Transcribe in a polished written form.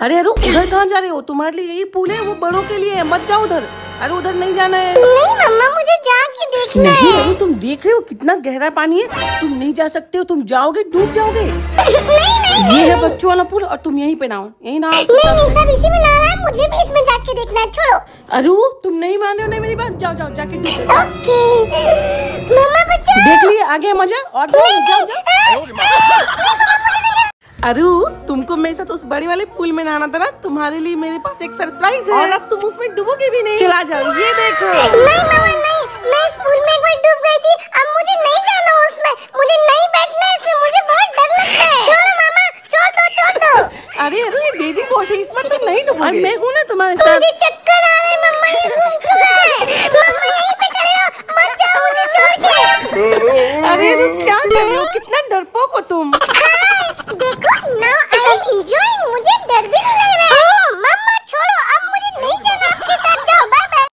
अरे अरे उधर कहाँ जा रहे हो? तुम्हारे लिए यही पूल है, वो बड़ों के लिए है, मत जाओ उधर। अरे उधर नहीं जाना है। नहीं मम्मा, मुझे जाके देखना नहीं है। अरे तुम देख रहे हो कितना गहरा पानी है, तुम नहीं जा सकते हो, तुम जाओगे डूब जाओगे। नहीं, ये है बच्चों वाला पूल और तुम यहीं पे नहाओ, यहीं नहाओ। नहीं सब इसी में नहा रहा है, मुझे भी इसमें जाके देखना है, छोड़ो। अरे तुम नहीं मान रहे हो, नहीं मेरी बात, जाओ जाओ जाके डूबो। ओके मम्मा बचाओ। देख लिए आगे मजा, और जाओ जाओ। अरे तुमको मेरे साथ उस बड़े वाले पूल में नहाना था ना, तुम्हारे लिए मेरे पास एक सरप्राइज है और अब तुम उसमें डूबोगे भी नहीं। चला जाओ, ये देखो। नहीं मामा नहीं, मैं इस पूल में एक बार डूब गई थी, अब मुझे नहीं जाना उसमें, मुझे नहीं बैठना है इसमें, मुझे बहुत डर लगता है। छोड़ो मामा, छोड़ दो। अरे ये बेबी बोट है, इसमें तुम नहीं डूबोगे। मैं हूँ ना तुम्हारे साथ। मुझे चक्कर आ रहे हैं मम्मा, ये घूम क्यों रहा है? मम्मा यहीं पे खड़े रहो, मत जाओ मुझे छोड़ के। अरे क्या कर रहे हो, कितना डरपोक हो तुम। देखो ना, आई एम एंजॉयिंग, मुझे डर भी नहीं